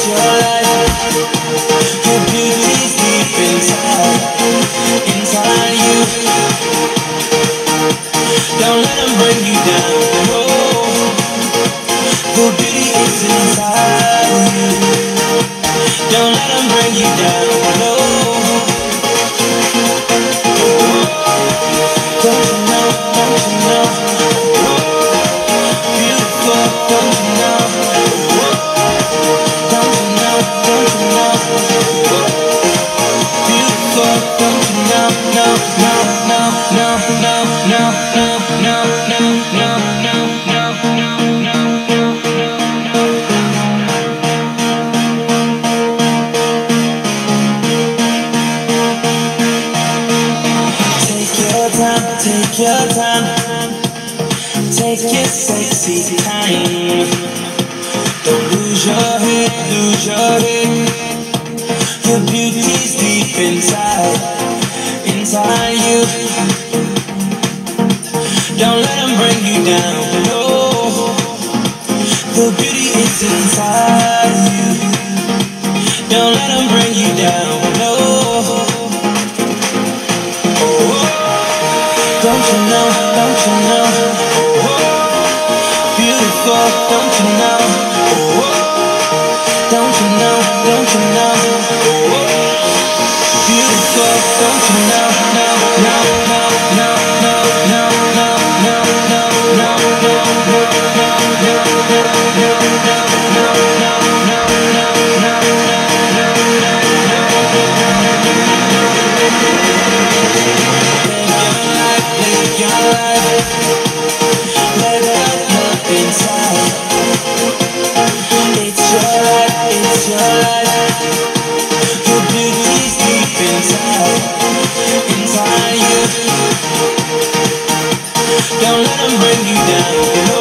your life. Your beauty's deep inside, inside you. Don't let them bring you down, no. Your beauty is inside you. Don't let them bring you down, no. Don't you know, don't you know? Beautiful, don't you know? Don't you know, don't you know? Beautiful, don't you know? No, no, no, no, no, no, no, no, no, no, no, no, no, no. Take your time, take your time. Take your sexy time. Don't lose your head, lose your head. Your beauty's deep inside, inside you. Don't let them bring you down, no. The beauty is inside you. Don't let them bring you down, no. Don't you know, don't you know? Beautiful, don't you know? Don't you know, don't you know? Beautiful, don't you know? No, no, no, no, no, no, no, no, no, no, no, no, live your life, let that love inside. It's your life, it's your life. Your beauty's deep inside, inside you. Don't let them bring you down.